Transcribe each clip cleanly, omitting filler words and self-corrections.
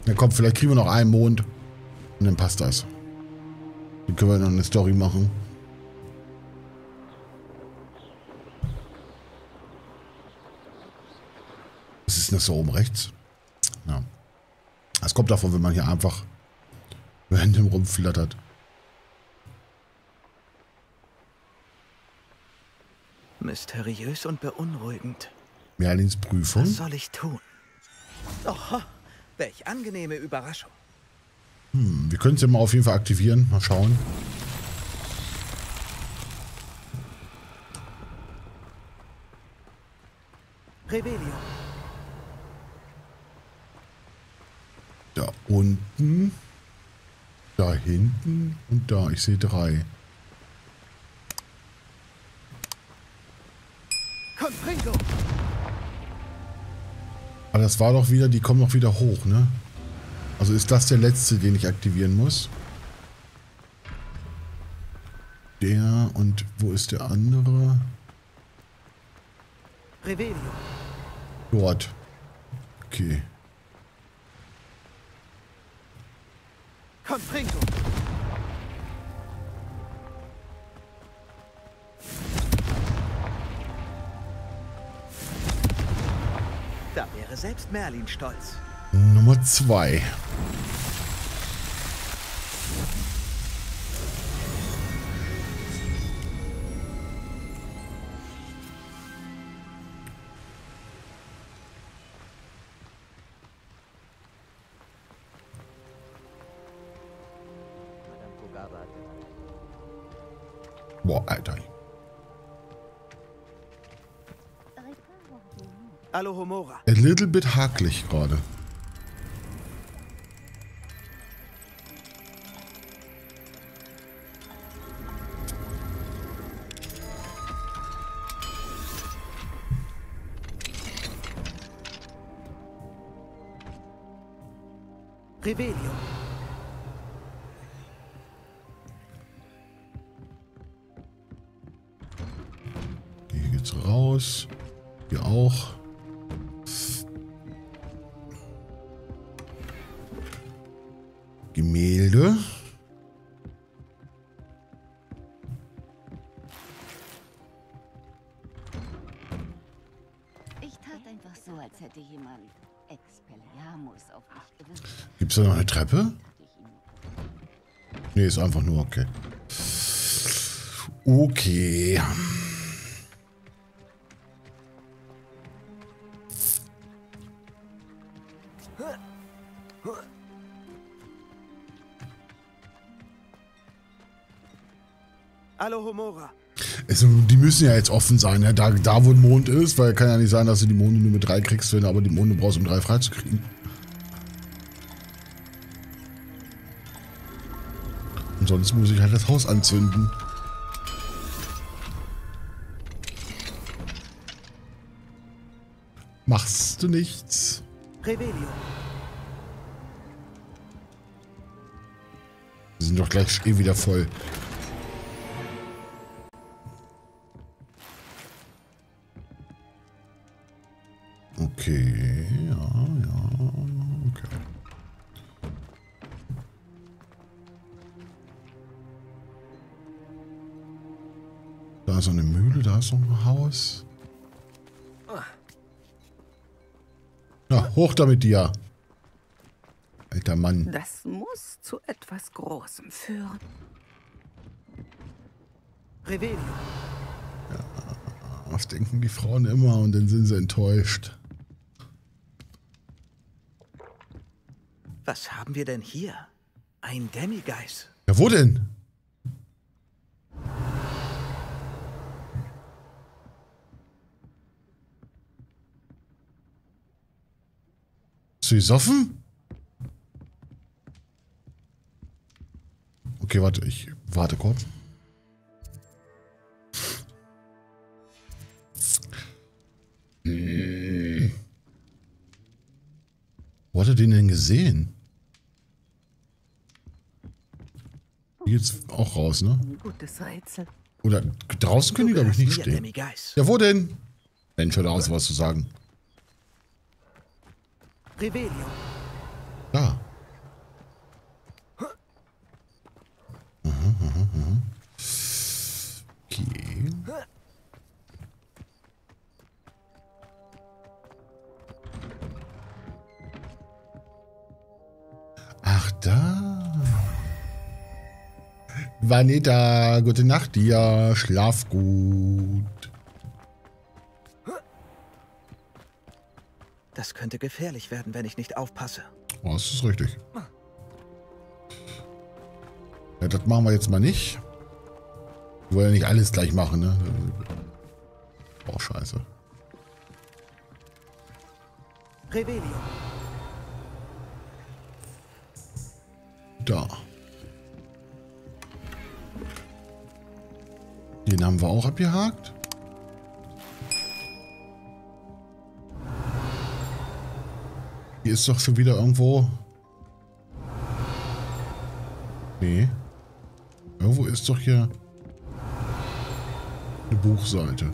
Na komm, vielleicht kriegen wir noch einen Mond. Und dann passt das. Dann können wir noch eine Story machen. Was ist denn das da oben rechts? Ja. Das kommt davon, wenn man hier einfach random rumflattert. Mysteriös und beunruhigend. Merlins Prüfung. Was soll ich tun? Oh, welch angenehme Überraschung. Wir können es ja mal auf jeden Fall aktivieren. Mal schauen. Revelio. Da unten. Da hinten. Und da. Ich sehe 3. Confringo. Aber das war doch wieder, die kommen noch wieder hoch, ne? Also ist das der letzte, den ich aktivieren muss? Der und wo ist der andere? Revelio. Dort. Okay. Confringo. Da wäre selbst Merlin stolz. Nummer 2. Boah, Alter. Alohomora. A little bit hakelig gerade. Revelio. Hier geht's raus. Hier auch. Gemälde. Ich tat einfach so, als hätte jemand Expelliarmus auf mich gewirkt. Gibt's da noch eine Treppe? Nee, ist einfach nur okay. Okay. Alohomora. Also, die müssen ja jetzt offen sein, ne? Da wo ein Mond ist, weil kann ja nicht sein, dass du die Monde nur mit 3 kriegst, wenn du aber die Monde brauchst, um 3 freizukriegen. Und sonst muss ich halt das Haus anzünden. Machst du nichts? Revelio. Die sind doch gleich eh wieder voll. Okay, ja, okay. Da ist noch eine Mühle, da ist noch ein Haus. Na, hoch damit dir. Alter Mann. Das muss zu etwas Großem führen. Revelio. Was denken die Frauen immer und dann sind sie enttäuscht. Was haben wir denn hier? Ein Demigeist. Ja, wo denn? Bist du gesoffen? Okay, warte, ich warte kurz. Wo hat er den denn gesehen? Hier geht's auch raus, ne? Ein gutes Rätsel. Oder draußen können die, glaube ich, nicht stehen. Demigeist. Ja, wo denn? Mensch, hör da aus, was zu sagen. Revelio. Da. Da. Vanita, gute Nacht dir. Schlaf gut. Das könnte gefährlich werden, wenn ich nicht aufpasse. Oh, das ist richtig. Ja, das machen wir jetzt mal nicht. Wir wollen ja nicht alles gleich machen, ne? Oh, scheiße. Revelio. Da. Den haben wir auch abgehakt. Hier ist doch schon wieder irgendwo... Nee. Irgendwo ist doch hier eine Buchseite.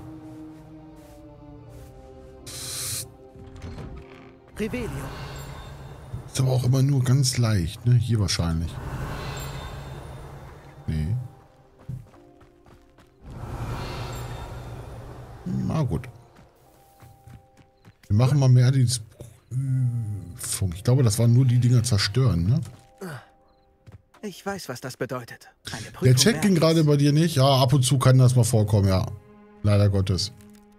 Revelio. Ist aber auch immer nur ganz leicht, ne? Hier wahrscheinlich. Nee. Na gut. Wir machen mal mehr die... Ich glaube, das waren nur die Dinger zerstören, ne? Ich weiß, was das bedeutet. Eine Prüfung Der Chat ging Merlins. gerade bei dir nicht. Ja, ab und zu kann das mal vorkommen, ja. Leider Gottes.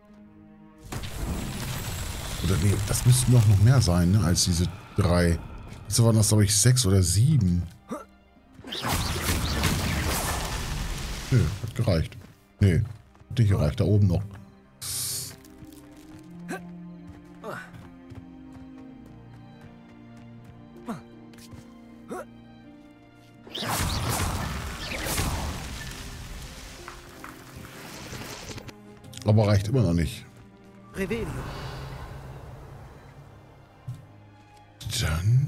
Oder nee, das müssten doch noch mehr sein, ne, als diese 3. Jetzt waren das, glaube ich, 6 oder 7. Nö, hat gereicht. Nee, hat nicht gereicht. Da oben noch. Aber reicht immer noch nicht. Revelio. Dann.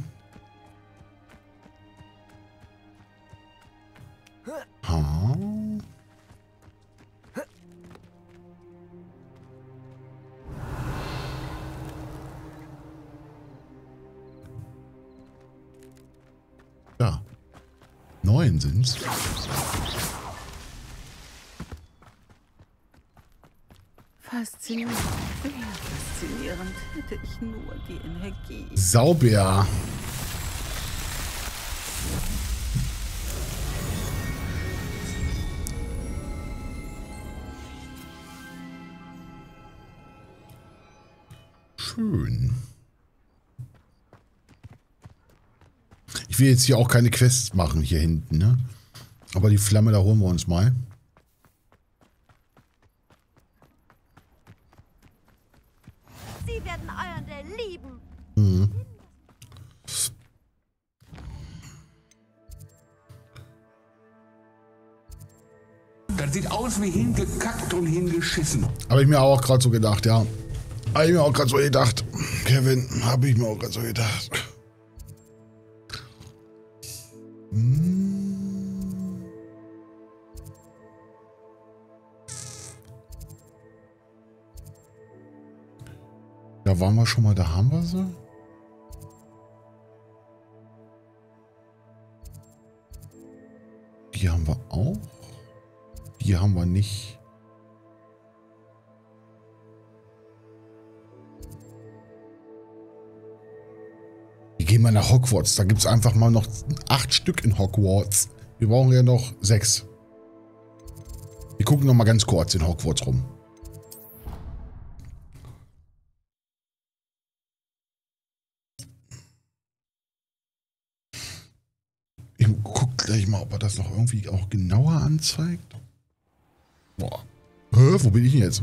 Ha. Ja. 9 sind's. Faszinierend. Ja, faszinierend. Hätte ich nur die Energie. Sauber. Schön. Ich will jetzt hier auch keine Quests machen, hier hinten, ne? Aber die Flamme, da holen wir uns mal. Sie werden Earndel lieben. Mhm. Das sieht aus wie hingekackt und hingeschissen. Habe ich mir auch gerade so gedacht, ja. Habe ich mir auch gerade so gedacht. Kevin, habe ich mir auch gerade so gedacht. Da waren wir schon mal, da haben wir sie. Die haben wir auch. Die haben wir nicht. Wir gehen mal nach Hogwarts. Da gibt es einfach mal noch 8 Stück in Hogwarts. Wir brauchen ja noch 6. Wir gucken noch mal ganz kurz in Hogwarts rum. Ich guck gleich mal, ob er das noch irgendwie auch genauer anzeigt. Boah. Hä, wo bin ich denn jetzt?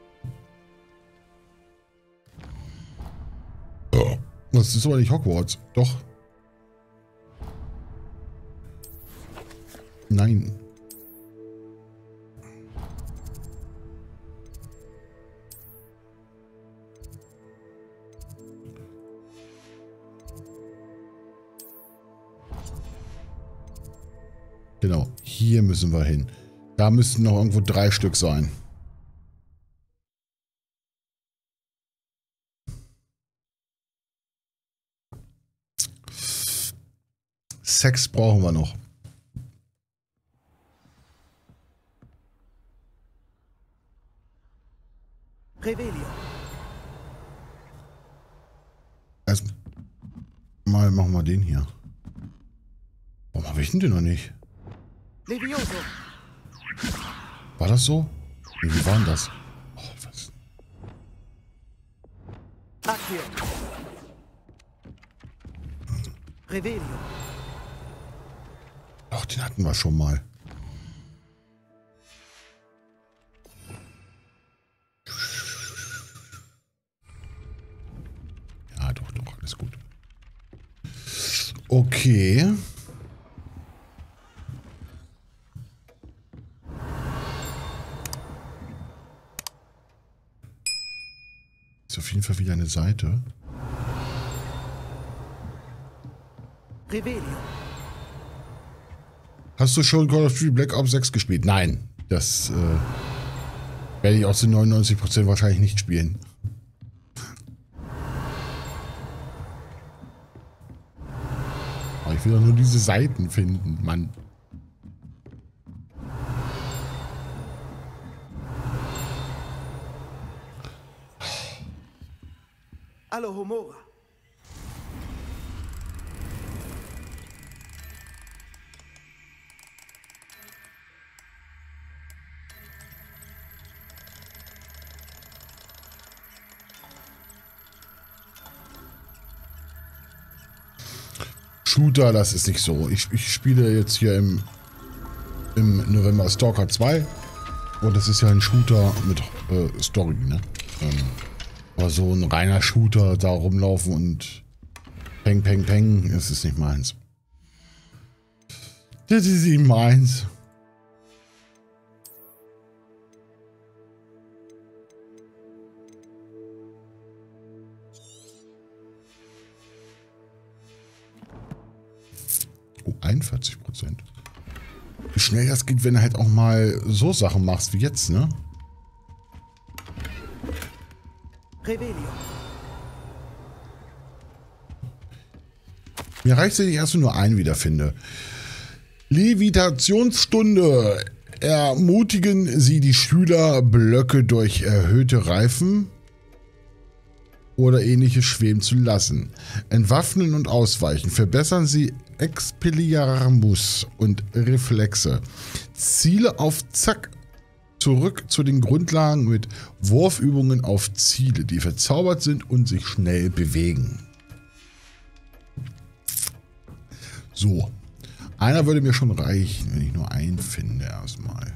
Oh, das ist aber nicht Hogwarts. Doch. Nein. Genau, hier müssen wir hin. Da müssten noch irgendwo 3 Stück sein. Sex brauchen wir noch. Revelio. Erstmal machen wir den hier. ich denn den noch nicht? Levioso. War das so? Wie war denn das? Oh, was? Accio. Revelio. Doch, den hatten wir schon mal. Ja, doch, alles gut. Okay. Ist auf jeden Fall wieder eine Seite. Revelio. Hast du schon Call of Duty Black Ops 6 gespielt? Nein. Das werde ich aus den 99% wahrscheinlich nicht spielen. Aber ich will doch nur diese Seiten finden, Mann. Alohomora. Shooter, das ist nicht so. Ich spiele jetzt hier im November Stalker 2 und das ist ja ein Shooter mit Story, ne? Aber so ein reiner Shooter, da rumlaufen und peng, peng, peng, das ist nicht meins. Das ist nicht meins. Oh, 41%. Wie schnell das geht, wenn du halt auch mal so Sachen machst wie jetzt, ne? Revelio. Mir reicht es, wenn ich erst nur einen wiederfinde. Levitationsstunde. Ermutigen Sie die Schüler, Blöcke durch erhöhte Reifen oder ähnliches schweben zu lassen. Entwaffnen und ausweichen. Verbessern Sie Expelliarmus und Reflexe. Ziele auf Zack. Zurück zu den Grundlagen mit Wurfübungen auf Ziele, die verzaubert sind und sich schnell bewegen. So. Einer würde mir schon reichen, wenn ich nur einen finde erstmal.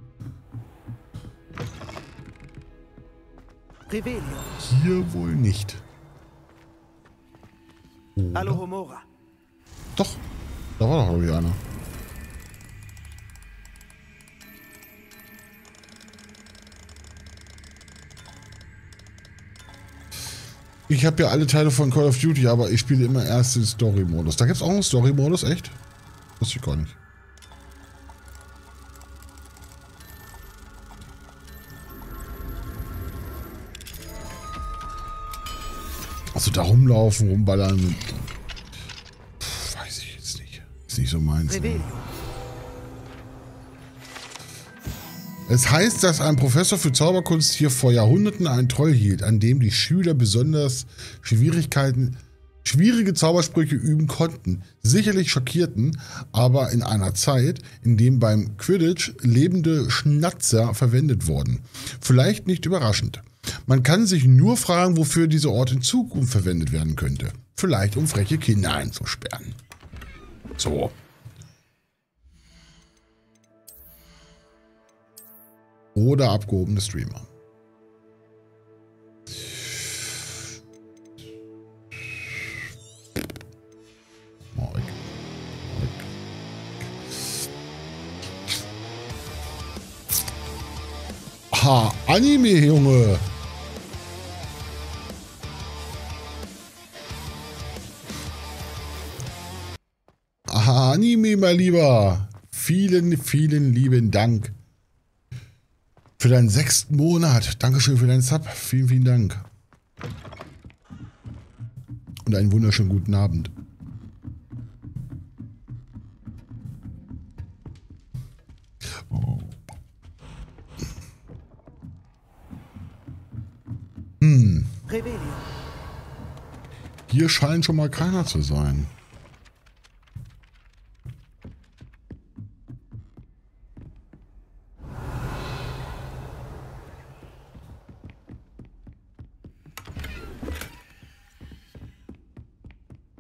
Revelio. Hier wohl nicht. Oder? Alohomora. Doch. Da war doch irgendwie einer. Ich habe ja alle Teile von Call of Duty, aber ich spiele immer erst den Story-Modus. Da gibt es auch einen Story-Modus, echt? Wusste ich gar nicht. Also da rumlaufen, rumballern. Weiß ich jetzt nicht. Ist nicht so meins. Ne? Revelio. Es heißt, dass ein Professor für Zauberkunst hier vor Jahrhunderten einen Troll hielt, an dem die Schüler besonders schwierige Zaubersprüche üben konnten. Sicherlich schockierten, aber in einer Zeit, in dem beim Quidditch lebende Schnatzer verwendet wurden. Vielleicht nicht überraschend. Man kann sich nur fragen, wofür dieser Ort in Zukunft verwendet werden könnte. Vielleicht, um freche Kinder einzusperren. So. Oder abgehobene Streamer. Mal weg. Ha, Anime, Junge. Aha, Anime, mein Lieber. Vielen, vielen lieben Dank. Für deinen 6. Monat. Dankeschön für deinen Sub. Vielen, vielen Dank. Und einen wunderschönen guten Abend. Oh. Revelio. Hier scheint schon mal keiner zu sein.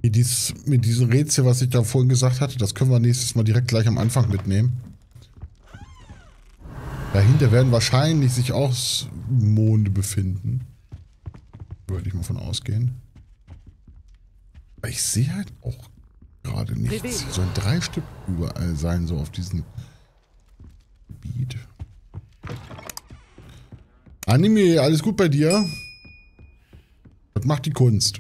Mit diesem Rätsel, was ich da vorhin gesagt hatte, das können wir nächstes Mal direkt gleich am Anfang mitnehmen. Dahinter werden wahrscheinlich sich auch Monde befinden. Würde ich mal von ausgehen. Aber ich sehe halt auch gerade nichts. Es sollen 3 Stück überall sein, so auf diesem Gebiet. Anime, alles gut bei dir? Was macht die Kunst?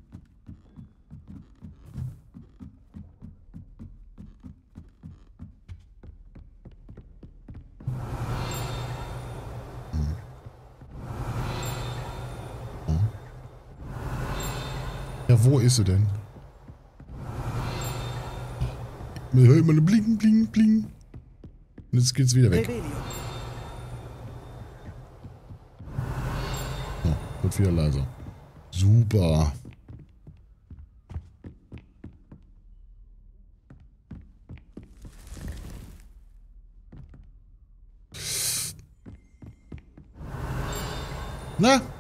Ja, wo ist sie denn? Man hört immer eine Bling, Bling, Bling. Und jetzt geht's wieder weg. Oh, wird wieder leiser. Super. Na,